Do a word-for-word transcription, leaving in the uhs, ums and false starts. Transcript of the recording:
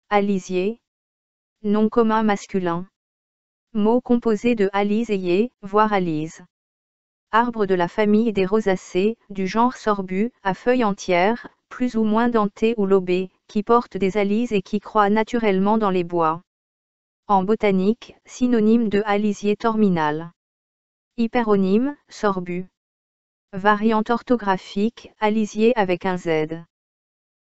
Alisier. Nom commun masculin. Mot composé de aliséier, voire alise. Arbre de la famille des rosacées, du genre sorbu, à feuilles entières, plus ou moins dentées ou lobées, qui portent des alises et qui croît naturellement dans les bois. En botanique, synonyme de alisier terminal. Hyperonyme, sorbu. Variante orthographique, alisier avec un Z.